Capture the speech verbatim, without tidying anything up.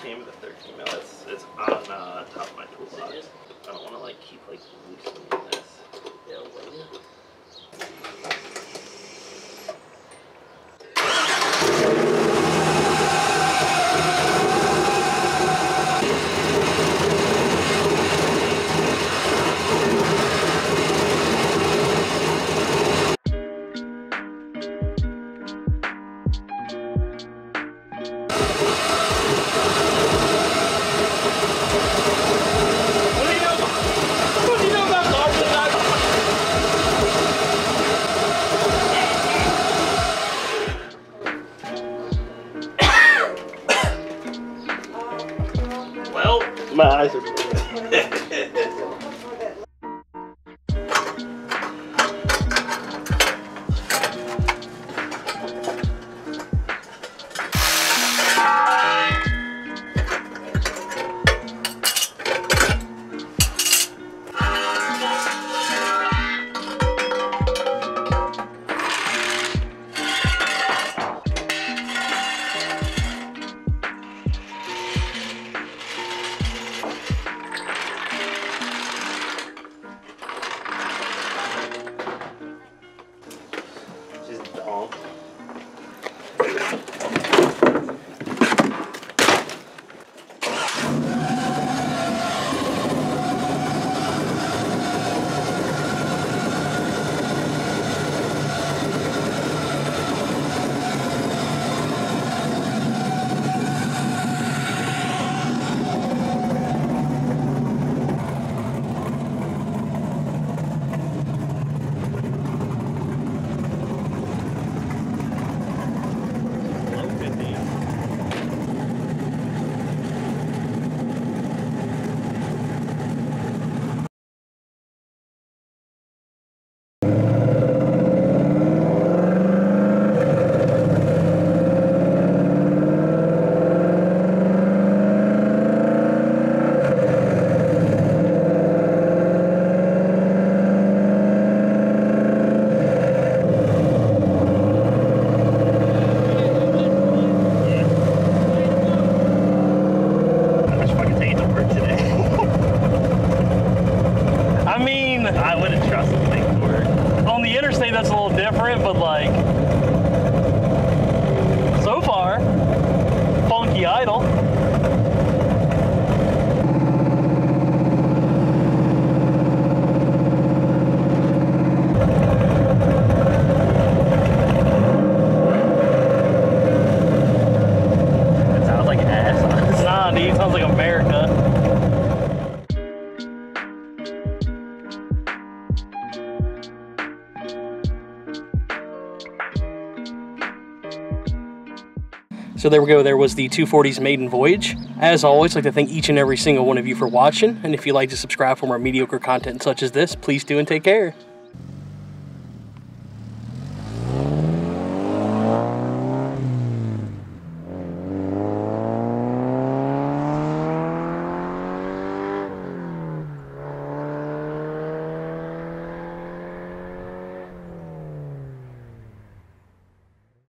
came with a thirteen mil. It's, it's on uh, top of my toolbox. I don't want to like keep like loosening this. Yeah, my eyes are that's a little different, but like, so far, funky idle. It sounds like ass. Nah, dude, it sounds like America. So there we go, there was the two forty's maiden voyage. As always, I'd like to thank each and every single one of you for watching, and if you'd like to subscribe for more mediocre content such as this, please do and take care.